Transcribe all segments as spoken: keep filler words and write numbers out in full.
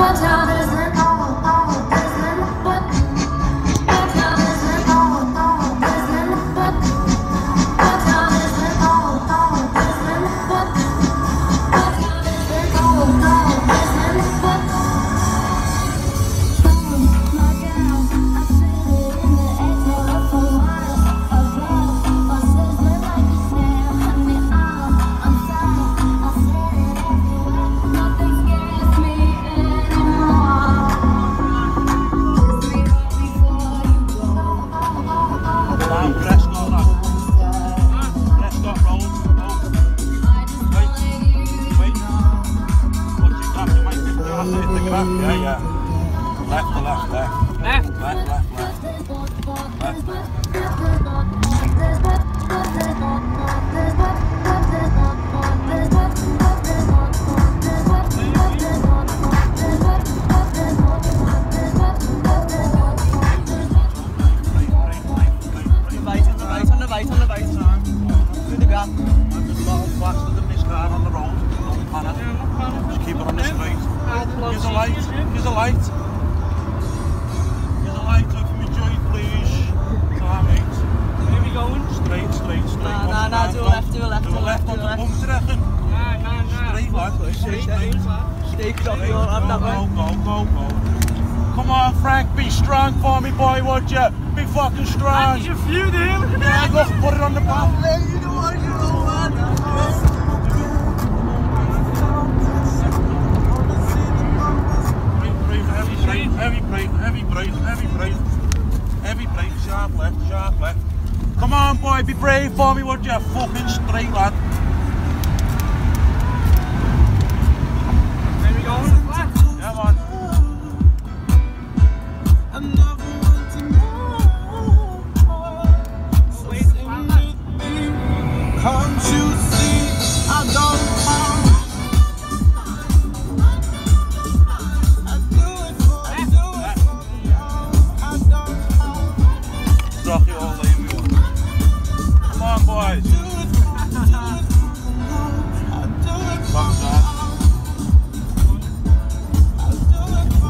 Come on, Frank, be strong for me, boy, would you? Be fucking strong. There's a few there. Yeah, look, put it on the back. You know what, you know what? Heavy breath, heavy breath, heavy breath, heavy breath. Heavy breath, sharp left, sharp left. Come on, boy, be brave for me, would you? Fucking straight, lad. Where we going? Left? Come on. Can't you see I don't mind? I do it for I do it for you. I don't mind. Drop it all in me. Come on, boys. I do it for I do it for Fuck that. I do it for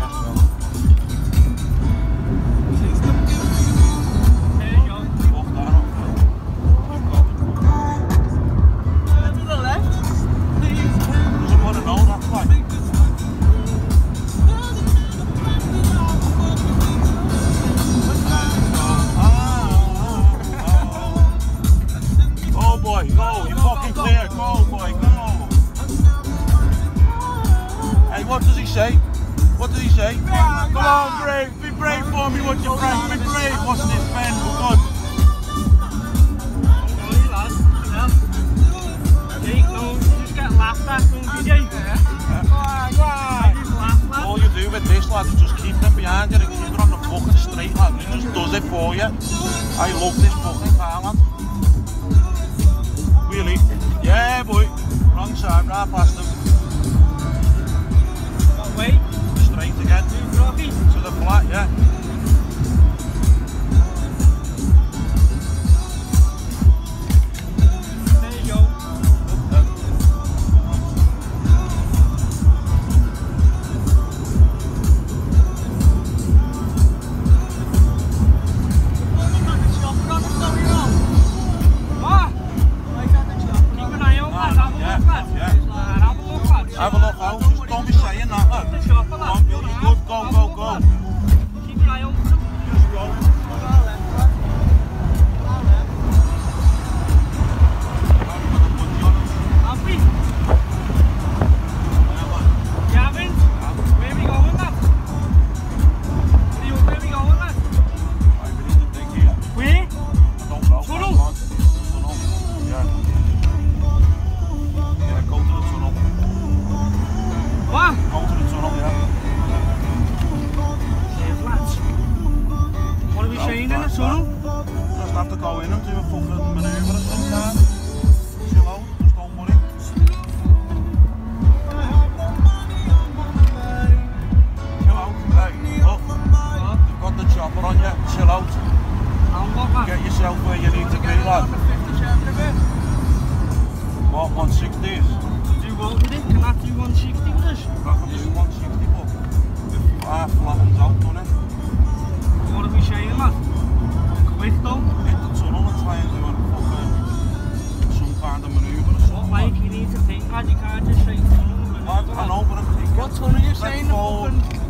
Please don't give me There you go. Fuck that up, To the left. please. doesn't want to know, that's why. Go, boy, go, you're fucking clear. Go, boy, go. Hey, what does he say? What does he say? Come on, brave, be brave for me, would you, Frank? Be brave. What's this, Ben? We're good. All you do with this, lad, is just keep them behind you and keep it on the fucking straight, lad. It just does it for you. I love this fucking car, lad. Wheelie. Yeah, boy. Wrong side, right past him. Wait. Straight again. To the flat, yeah. There you go. Keep an eye out, lad. Yeah, yeah. can't just say tunnel. I, I know, but I'm thinking. What tunnel are you Let's saying? The go. fucking